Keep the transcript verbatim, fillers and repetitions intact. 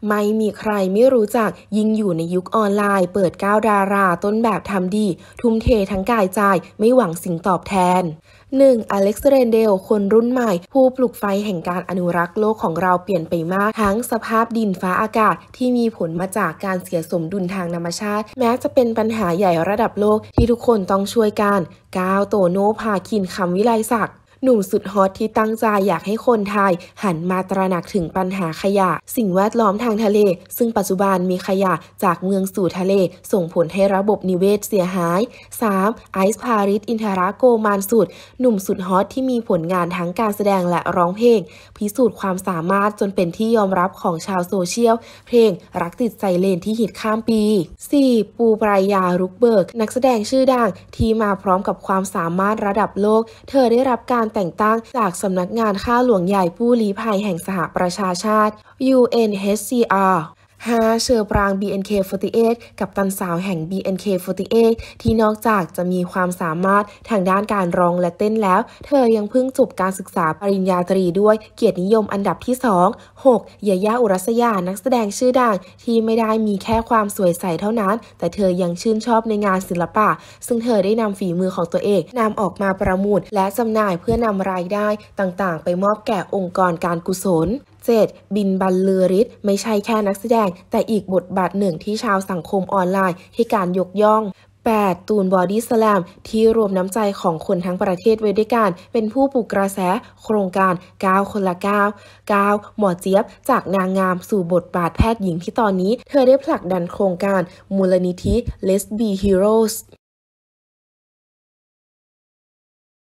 ไม่มีใครไม่รู้จักยิ่งอยู่ในยุคออนไลน์เปิดก้าวดาราต้นแบบทำดีทุ่มเททั้งกายใจไม่หวังสิ่งตอบแทน หนึ่ง. อเล็กซ์ เรนเดลคนรุ่นใหม่ผู้ปลุกไฟแห่งการอนุรักษ์โลกของเราเปลี่ยนไปมากทั้งสภาพดินฟ้าอากาศที่มีผลมาจากการเสียสมดุลทางธรรมชาติแม้จะเป็นปัญหาใหญ่ระดับโลกที่ทุกคนต้องช่วยกันก้าวโตโน่พาคินคำวิไลศักดิ์หนุ่มสุดฮอตที่ตั้งใจอยากให้คนไทยหันมาตระหนักถึงปัญหาขยะสิ่งแวดล้อมทางทะเลซึ่งปัจจุบันมีขยะจากเมืองสู่ทะเลส่งผลให้ระบบนิเวศเสียหาย สาม. ไอซ์ พาริส อินทราโกมานสุดหนุ่มสุดฮอตที่มีผลงานทั้งการแสดงและร้องเพลงพิสูจน์ความสามารถจนเป็นที่ยอมรับของชาวโซเชียลเพลงรักติดไซเลนที่ฮิตข้ามปี สี่. ปูปรายา รุกเบิกนักแสดงชื่อดังที่มาพร้อมกับความสามารถระดับโลกเธอได้รับการแต่งตั้งจากสำนักงานข้าหลวงใหญ่ผู้ลี้ภัยแห่งสหประชาชาติ ยู เอ็น เอช ซี อาร์ ห้า. เชอปราง บี เอ็น เค สี่สิบแปด กัปตันสาวแห่ง บี เอ็น เค สี่สิบแปด ที่นอกจากจะมีความสามารถทางด้านการร้องและเต้นแล้วเธอยังเพิ่งจบการศึกษาปริญญาตรีด้วยเกียรตินิยมอันดับที่ สอง หก. ยาย่า อุรัสยานักแสดงชื่อดังที่ไม่ได้มีแค่ความสวยใสเท่านั้นแต่เธอยังชื่นชอบในงานศิลปะซึ่งเธอได้นำฝีมือของตัวเองนำออกมาประมูลและจำหน่ายเพื่อนำรายได้ต่างๆไปมอบแก่องค์กรการกุศลเจ็ด. บินบรรลือฤทธิ์ไม่ใช่แค่นักแสดงแต่อีกบทบาทหนึ่งที่ชาวสังคมออนไลน์ให้การยกย่อง แปด. ตูนบอดี้สแลมที่รวมน้ำใจของคนทั้งประเทศไว้ด้วยกันเป็นผู้ปลุกกระแสโครงการก้าวคนละก้าว ก้าว หมอเจี๊ยบจากนางงามสู่บทบาทแพทย์หญิงที่ตอนนี้เธอได้ผลักดันโครงการมูลนิธิ Let's Be Heroes